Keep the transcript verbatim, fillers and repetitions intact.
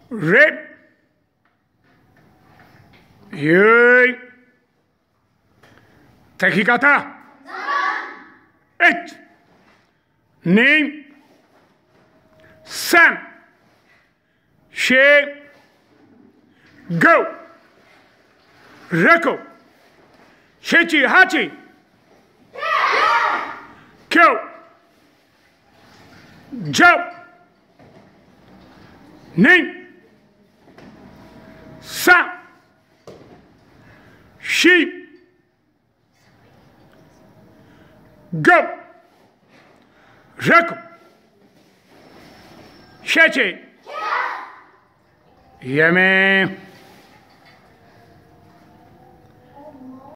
Red. Yui. Taki kata. Eight. Name. San. She. Go. Reko. Shichi hachi. Kyo. Joe. Ning. Sa. Sheep. Go. Reko. Shichi. Yummy.